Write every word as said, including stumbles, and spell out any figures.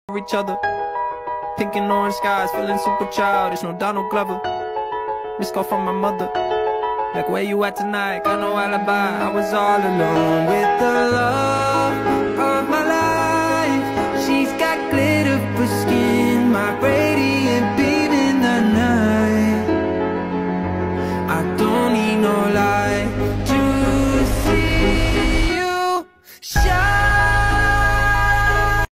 each other. Pink and orange skies, feeling super childish, no Donald Glover. Missed call from my mother, like where you at tonight, got no alibi. I was all alone with the love of my life. She's got glitter for skin, my radiant beam in the night. I don't need no light.